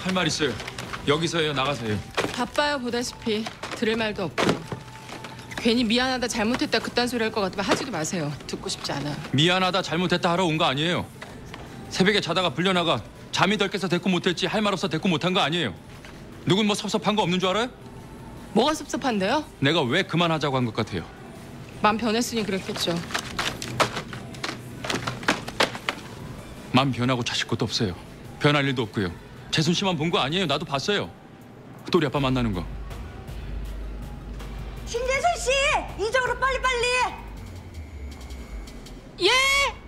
할 말 있어요. 여기서 해요. 나가서 해요. 바빠요 보다시피. 들을 말도 없고. 괜히 미안하다 잘못했다 그딴 소리 할 것 같으면 하지도 마세요. 듣고 싶지 않아요. 미안하다 잘못했다 하러 온 거 아니에요. 새벽에 자다가 불려나가 잠이 덜 깨서 대꾸 못했지 할 말 없어 대꾸 못한 거 아니에요. 누군 뭐 섭섭한 거 없는 줄 알아요? 뭐가 섭섭한데요? 내가 왜 그만하자고 한 것 같아요. 맘 변했으니 그랬겠죠. 맘 변하고 자식 것도 없어요. 변할 일도 없고요. 재순 씨만 본 거 아니에요. 나도 봤어요. 또리 아빠 만나는 거. 신재순 씨! 이쪽으로 빨리빨리! 예!